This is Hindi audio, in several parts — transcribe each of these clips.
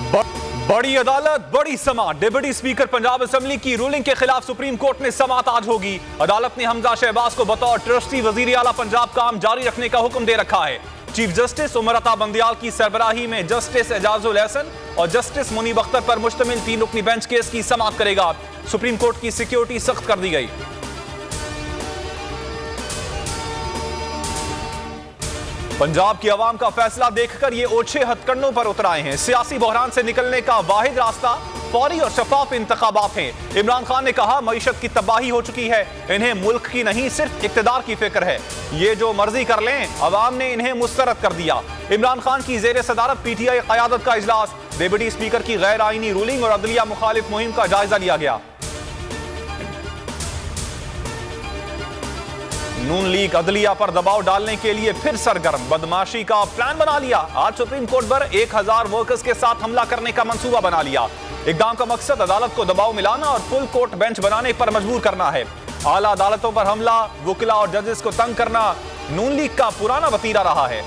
बड़ी अदालत, बड़ी समाअत। डिप्टी स्पीकर पंजाब असेंबली की रूलिंग के खिलाफ सुप्रीम कोर्ट में समाअत आज होगी। अदालत ने हमजा शहबाज को बतौर ट्रस्टी वजीर आला पंजाब काम जारी रखने का हुक्म दे रखा है। चीफ जस्टिस उमर अता बंदियाल की सरबराही में जस्टिस एजाजुल एहसन और जस्टिस मुनीब अख्तर पर मुश्तमिल 3 रुकनी बेंच केस की समाअत करेगा। सुप्रीम कोर्ट की सिक्योरिटी सख्त कर दी गई। पंजाब की आवाम का फैसला देखकर ये ओछे हथकंडों पर उतर आए हैं। सियासी बहरान से निकलने का वाहिद रास्ता फौरी और शफाफ इंतखाबात हैं। इमरान खान ने कहा मईशत की तबाही हो चुकी है, इन्हें मुल्क की नहीं सिर्फ इक्तदार की फिक्र है। ये जो मर्जी कर लें, अवाम ने इन्हें मुस्तरद कर दिया। इमरान खान की जेर सदारत पीटीआई क़यादत का इजलास। डिप्टी स्पीकर की गैर आईनी रूलिंग और अदलिया मुखालिफ मुहिम का जायजा लिया गया। नून लीग अदलिया पर दबाव डालने के लिए फिर सरगर्म, बदमाशी का प्लान बना लिया। आज सुप्रीम कोर्ट पर 1000 वर्कर्स के साथ हमला करने का मंसूबा बना लिया। इक़दाम का मकसद अदालत को दबाव मिलाना और फुल कोर्ट बेंच बनाने पर मजबूर करना है। आला अदालतों पर हमला, वकीला और जजेस को तंग करना नून लीग का पुराना वतीरा रहा है।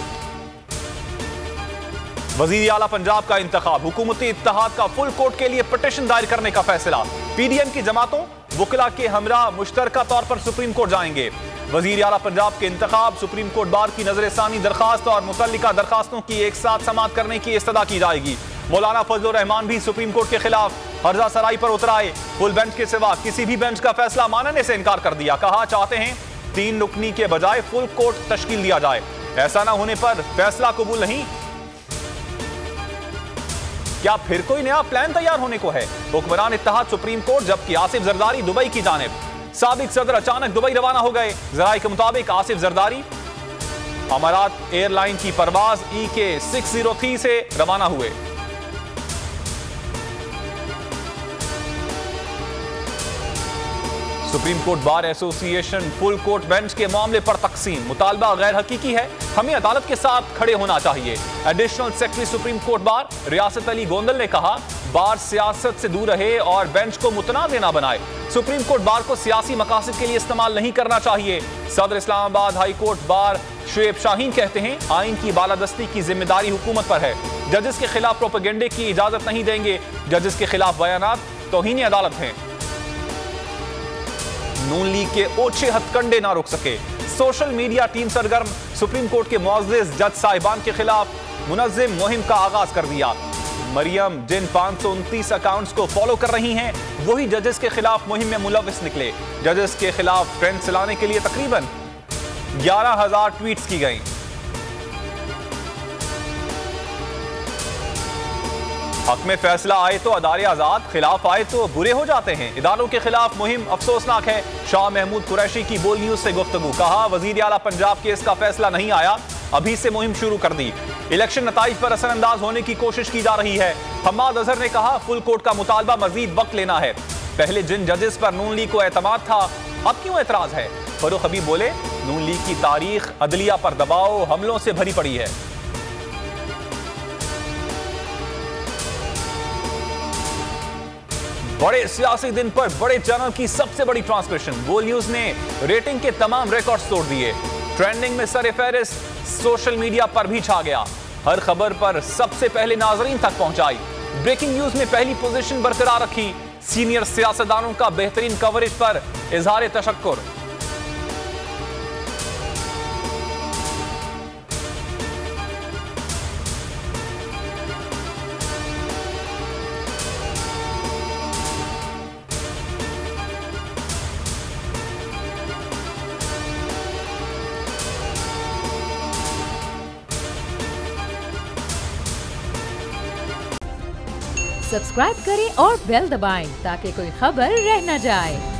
वजीर आला पंजाब का इंतखाब, हुकूमती इत्तेहाद का फुल कोर्ट के लिए पिटीशन दायर करने का फैसला। पीडीएम की जमातों वकीला के हमरा मुश्तरका तौर पर सुप्रीम कोर्ट जाएंगे। वजीर आला पंजाब के इंतखाब, सुप्रीम कोर्ट बार की नजरसानी दरखास्त और मुतल्लिका दरखास्तों की एक साथ समाअत करने की इस्तदा की जाएगी। मौलाना फजलुर रहमान भी सुप्रीम कोर्ट के खिलाफ हर्जा सराई पर उतर आए। फुल बेंच के सिवा किसी भी बेंच का फैसला मानने से इनकार कर दिया। कहा चाहते हैं 3 रुकनी के बजाय फुल कोर्ट तश्कील दिया जाए। ऐसा ना होने पर फैसला कबूल नहीं। क्या फिर कोई नया प्लान तैयार होने को है? हुक्मरान इत्तेहाद सुप्रीम कोर्ट, जबकि आसिफ जरदारी दुबई की जानिब। साबिक सदर अचानक दुबई रवाना हो गए। जराये के मुताबिक आसिफ जरदारी अमारात एयरलाइन की परवाज EK 603 से रवाना हुए। Supreme court bar association full court bench के मामले पर तकसीम, मुतालबा गैर हकीकी है, हमें अदालत के साथ खड़े होना चाहिए। Additional secretary supreme court bar Riyasat Ali Gondal ने कहा बार सियासत से दूर रहे और बेंच को मुतनाज़ ना बनाए। सुप्रीम कोर्ट बार को सियासी मकासद के लिए इस्तेमाल नहीं करना चाहिए। सदर Islamabad high court bar Shoaib Shaheen कहते हैं आइन की बालादस्ती की जिम्मेदारी हुकूमत पर है। जजेस के खिलाफ प्रोपेगेंडे की इजाजत नहीं देंगे। जजेस के खिलाफ बयानात तौहीन अदालत हैं। नून लीग के ओछे हथकंडे ना रोक सके। सोशल मीडिया टीम सरगर्म, सुप्रीम कोर्ट के मुअज़्ज़िज़ जज साहिबान के खिलाफ मुनज़्ज़िम मुहिम का आगाज कर दिया। मरियम जिन 529 अकाउंट्स को फॉलो कर रही हैं, वही जजेस के खिलाफ मुहिम में मुलव्विस निकले। जजेस के खिलाफ ट्रेंड चलाने के लिए तकरीबन 11,000 ट्वीट्स की गई। हक में फैसला आए तो अदारे आजाद, खिलाफ आए तो बुरे हो जाते हैं। इदारों के खिलाफ मुहिम अफसोसनाक है। शाह महमूद कुरैशी की बोल न्यूज से गुफ्तगू, कहा वजीर आला पंजाब केस का फैसला नहीं आया, अभी से मुहिम शुरू कर दी। इलेक्शन नताइज पर असरअंदाज होने की कोशिश की जा रही है। हम्माद अजहर ने कहा फुल कोर्ट का मुतालबा मजीद वक्त लेना है। पहले जिन जजेस पर नून लीग को एतमाद था, अब क्यों एतराज है? फरूख हबीब बोले नून लीग की तारीख अदलिया पर दबाव हमलों से भरी पड़ी है। बड़े सियासी दिन पर बड़े चैनल की सबसे बड़ी ट्रांसमिशन। बोल न्यूज ने रेटिंग के तमाम रिकॉर्ड्स तोड़ दिए। ट्रेंडिंग में सर-ए-फहरिस्त सोशल मीडिया पर भी छा गया। हर खबर पर सबसे पहले नाजरीन तक पहुंचाई। ब्रेकिंग न्यूज में पहली पोजीशन बरकरार रखी। सीनियर सियासतदानों का बेहतरीन कवरेज पर इजहार तशक्कुर। सब्सक्राइब करें और बेल दबाएं ताकि कोई खबर रह न जाए।